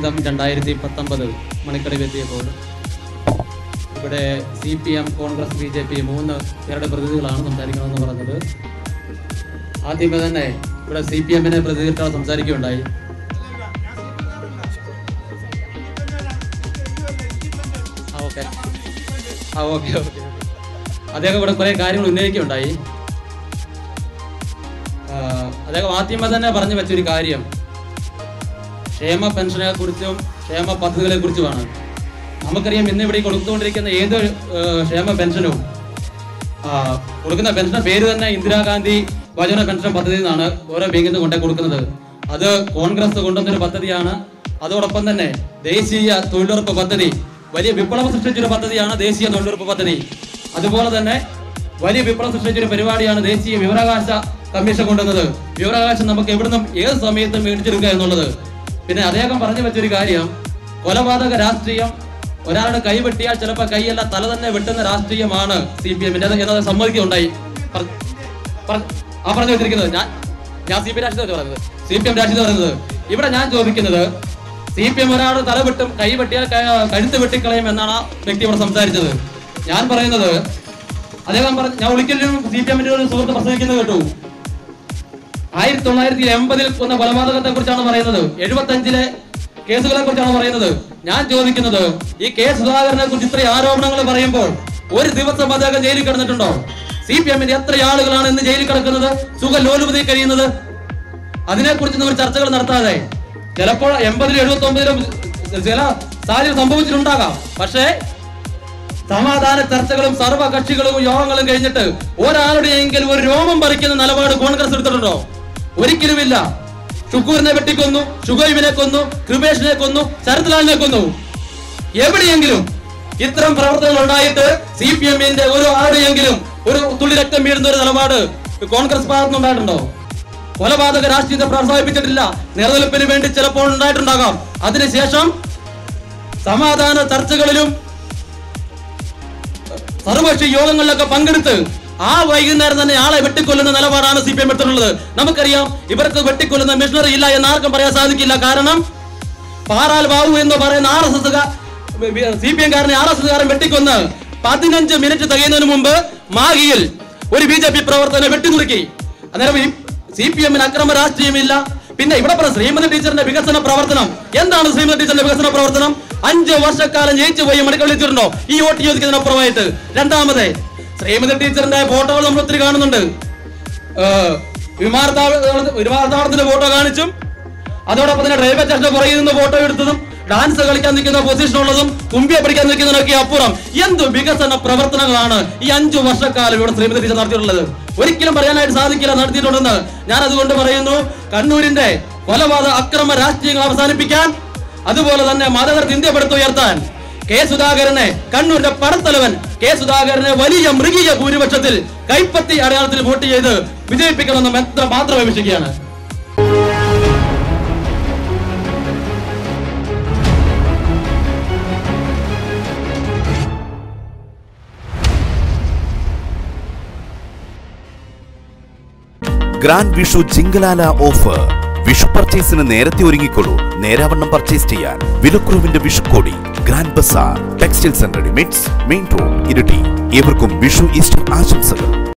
സംഘം 2019 മണിക്കടിലെത്തിയപ്പോൾ ഇവിടെ CPM, Congress, BJP 3 പേരുടെ പ്രതിനിധികളാണ് സംസാരിക്കണമെന്ന് പറഞ്ഞത്. ആദ്യമേ തന്നെ ഇവിടെ CPM-നെ പ്രതിനിധികളാണ് സംസാരിക്കുകയുണ്ടായി. ഓക്കെ അദ്ദേഹം ഇവിടെ കുറേ കാര്യങ്ങൾ ഉന്നയിക്കുകയുണ്ടായി. അദ്ദേഹം ആദ്യമേ തന്നെ പറഞ്ഞു വെച്ചൊരു കാര്യം ക്ഷേമ പെൻഷനെ കുറിച്ചും ക്ഷേമ പദ്ധതികളെ കുറിച്ചുമാണ്. നമുക്കറിയാം ഇന്ന് ഇവിടെ കൊടുത്തുകൊണ്ടിരിക്കുന്ന ഏത് ക്ഷേമ പെൻഷനും കൊടുക്കുന്ന പെൻഷന്റെ പേര് തന്നെ ഇന്ദിരാഗാന്ധി വയോജന പെൻഷൻ പദ്ധതി എന്നാണ് ഓരോ ബാങ്കിൽ നിന്ന് കൊണ്ടേ കൊടുക്കുന്നത്. അത് കോൺഗ്രസ് കൊണ്ടുവന്നൊരു പദ്ധതിയാണ്. അതോടൊപ്പം തന്നെ ദേശീയ തൊഴിലുറപ്പ് പദ്ധതി വലിയ വിപ്ലവം സൃഷ്ടിച്ചൊരു പദ്ധതിയാണ് ദേശീയ തൊഴിലുറപ്പ് പദ്ധതി. അതുപോലെ തന്നെ വലിയ വിപ്ലവം സൃഷ്ടിച്ചൊരു പരിപാടിയാണ് ദേശീയ വിവരാവകാശ കമ്മീഷൻ കൊണ്ടുവന്നത്. വിവരാവകാശം നമുക്ക് എവിടുന്നും ഏത് സമയത്തും മേടിച്ചെടുക്കുക എന്നുള്ളത്. പിന്നെ അദ്ദേഹം പറഞ്ഞു വെച്ചൊരു കാര്യം കൊലപാതക രാഷ്ട്രീയം, ഒരാളുടെ കൈ വെട്ടിയാൽ ചിലപ്പോൾ കൈയല്ല തല തന്നെ വെട്ടുന്ന രാഷ്ട്രീയമാണ് CPM-ന്റെ എന്നത് സമ്മതിക്കുകയുണ്ടായി. പറഞ്ഞു വെച്ചിരിക്കുന്നത് ഞാൻ CPM രാഷ്ട്രീയം പറയുന്നത്, CPM രാഷ്ട്രീയം പറയുന്നത്. ഇവിടെ ഞാൻ ചോദിക്കുന്നത് CPM ഒരാൾ തല വെട്ടും കൈ വെട്ടിയാൽ കഴുത്ത് വെട്ടിക്കളയും എന്നാണ് ആ വ്യക്തി ഇവിടെ സംസാരിച്ചത്. ഞാൻ പറയുന്നത് അദ്ദേഹം ഞാൻ ഒരിക്കലും CPM-ന്റെ ഒരു സുഹൃത്ത് പ്രസംഗിക്കുന്നത് കേട്ടു. 1980-ൽ കൊന്ന കൊലപാതകത്തെ കുറിച്ചാണ് പറയുന്നത്, 75-ലെ കേസുകളെ കുറിച്ചാണ് പറയുന്നത്. ഞാൻ ചോദിക്കുന്നത് ഈ കെ സുധാകരനെ കുറിച്ച് ഇത്രയും ആരോപണങ്ങൾ പറയുമ്പോൾ ഒരു ദിവസം അദ്ദേഹം ജയിലിൽ കിടന്നിട്ടുണ്ടോ? CPM-ന്റെ എത്ര ആളുകളാണ് ഇന്ന് ജയിലിൽ കിടക്കുന്നത്, സുഖലോലുപതി കഴിയുന്നത്? അതിനെക്കുറിച്ച് നമ്മൾ ചർച്ചകൾ നടത്താതെ ചിലപ്പോൾ 80-ലും 79-ലും ചില സാഹചര്യം സംഭവിച്ചിട്ടുണ്ടാകാം. പക്ഷേ സമാധാന ചർച്ചകളും സർവകക്ഷികളും യോഗങ്ങളും കഴിഞ്ഞിട്ട് ഒരാളുടെയെങ്കിലും ഒരു രോമം പറിക്കുന്ന നിലപാട് കോൺഗ്രസ് എടുത്തിട്ടുണ്ടോ? ഒരിക്കലുമില്ല. ഷുക്കൂറിനെ വെട്ടിക്കൊന്നു, ഷുഗൈബിനെ കൊന്നു, കൃപേഷിനെ കൊന്നു, ശരത്ലാലിനെ കൊന്നു. എവിടെയെങ്കിലും ഇത്തരം പ്രവർത്തനങ്ങൾ ഉണ്ടായിട്ട് CPM-ന്റെ ഒരു ആളുടെയെങ്കിലും ഒരു തുള്ളി രക്തം വീഴുന്ന ഒരു നിലപാട് കോൺഗ്രസ് ഭാഗത്ത് ഉണ്ടായിട്ടുണ്ടോ? കൊലപാതക രാഷ്ട്രീയത്തെ പ്രോത്സാഹിപ്പിച്ചിട്ടില്ല. നിലനിൽപ്പിന് വേണ്ടി ചിലപ്പോൾ ഉണ്ടായിട്ടുണ്ടാകാം. അതിനുശേഷം സമാധാന ചർച്ചകളിലും സർവകക്ഷി യോഗങ്ങളിലൊക്കെ പങ്കെടുത്ത് ആ വൈകുന്നേരം തന്നെ ആളെ വെട്ടിക്കൊല്ലുന്ന നിലപാടാണ് CPM എടുത്തിട്ടുള്ളത്. നമുക്കറിയാം ഇവർക്ക് വെട്ടിക്കൊല്ലുന്ന മിഷണറി ഇല്ല എന്ന് ആർക്കും പറയാൻ സാധിക്കില്ല. കാരണം പാറാൽ ബാബു എന്ന് പറയുന്ന CPM-കാരനെ RSS-കാരൻ വെട്ടിക്കൊന്ന് 15 മിനിറ്റ് തികയുന്നതിന് മുമ്പ് മാഹിയിൽ ഒരു BJP പ്രവർത്തകനെ വെട്ടിനുറുക്കി. അന്നേരം CPM-ന് അക്രമ രാഷ്ട്രീയമില്ല. പിന്നെ ഇവിടെ പറഞ്ഞ ശ്രീമതി ടീച്ചറിന്റെ വികസന പ്രവർത്തനം എന്താണ്? ശ്രീമതി ടീച്ചറിന്റെ വികസന പ്രവർത്തനം 5 വർഷക്കാലം ജയിച്ചു പോയി മണിക്കൾ വിളിച്ചിട്ടുണ്ടോ ഈ വോട്ട് ചോദിക്കുന്നതിനപ്പുറമായിട്ട്? രണ്ടാമത് ശ്രീമതി ടീച്ചറിന്റെ ഫോട്ടോകൾ നമ്മൾ ഒത്തിരി കാണുന്നുണ്ട്. വിമാനത്താവളത്തിന്റെ ഫോട്ടോ കാണിച്ചും അതോടൊപ്പം തന്നെ റെയിൽവേ സ്റ്റേഷന്റെ പുറകിൽ നിന്ന് ഫോട്ടോ എടുത്തതും ഡാൻസ് കളിക്കാൻ നിൽക്കുന്ന പൊസിഷൻ ഉള്ളതും കുമ്പിയെ പിടിക്കാൻ നിൽക്കുന്നതിനൊക്കെ അപ്പുറം എന്ത് വികസന പ്രവർത്തനങ്ങളാണ് ഈ 5 വർഷക്കാലം ഇവിടെ ശ്രീമതി ടീച്ചർ നടത്തിയിട്ടുള്ളത്? ഒരിക്കലും പറയാനായിട്ട് സാധിക്കില്ല നടത്തിയിട്ടുണ്ടെന്ന്. ഞാൻ അതുകൊണ്ട് പറയുന്നു കണ്ണൂരിന്റെ കൊലപാതക അക്രമ രാഷ്ട്രീയങ്ങൾ അവസാനിപ്പിക്കാൻ, അതുപോലെ തന്നെ മതതരത്തെ ഇന്ത്യ പടുത്തുയർത്താൻ കെ സുധാകരനെ, കണ്ണൂരിന്റെ പടത്തലവൻ കെ സുധാകരനെ വലിയ മൃഗീയ ഭൂരിപക്ഷത്തിൽ കൈപ്പത്തി അടയാളത്തിൽ വോട്ട് ചെയ്ത് വിജയിപ്പിക്കണമെന്ന് മാത്രം അപേക്ഷിക്കുകയാണ്. ഗ്രാൻഡ് വിഷു ജിങ്കലാല ഓഫർ. വിഷു പർച്ചേസിന് നേരത്തെ ഒരുങ്ങിക്കൊള്ളൂ. നേരാവണ്ണം പർച്ചേസ് ചെയ്യാൻ വിലക്കുറവിന്റെ വിഷുക്കോടി. Grand bazaar textiles and readymades, main road, Iritty. ഏവർക്കും വിഷു ഈസ്റ്റർ ആശംസകൾ.